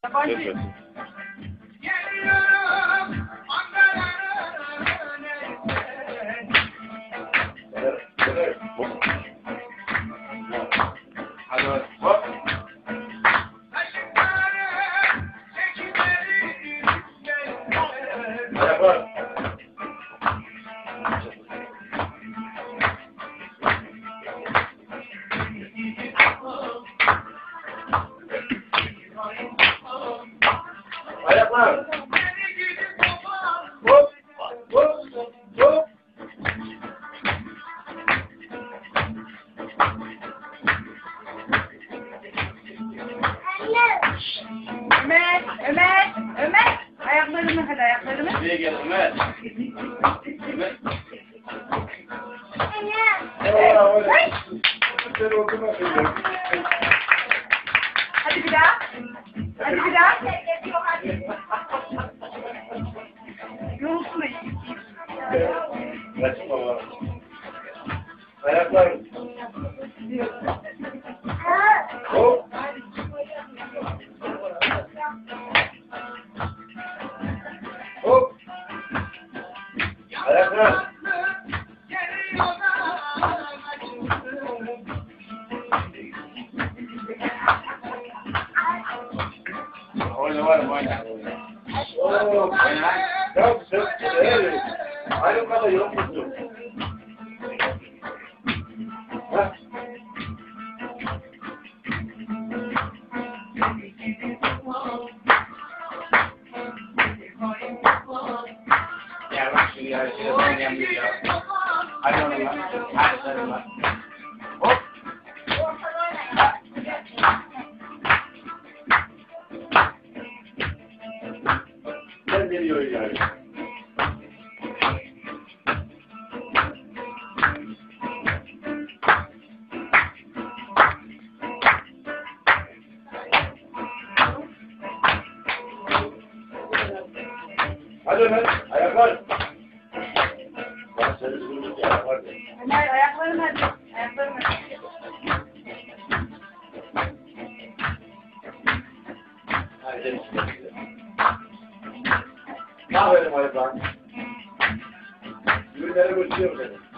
Evet. Hadi hop. Ayaklar. Ayaklar. Hop. Hop. Hop. Ömer, Ömer, Ömer. Ayaklarını hadi ayaklarını. Buraya gel Ömer. Ömer. Hadi bir daha. Hadi bir daha. Yorulsun da iyi. Kaçma baba. Ayaklar. Hop. Hop. Ayaklar. Oyna var mı oyna? Ooo oyna. Ya sen aynı kadar yok musun? Hah. Ya bak şimdi ya şöyle oynayamıyor ya. Hadi oğlum lan. Hadi oğlum lan. Hop. Ne geliyor yani? Hadi Ömer, ayaklar. Bak seni sürüldük ya, ayaklar. Ömer ayaklarını hadi. Ayaklarını hadi. Hadi seni. Ne haberim ayaklar? Ürünleri götürüyorum seni.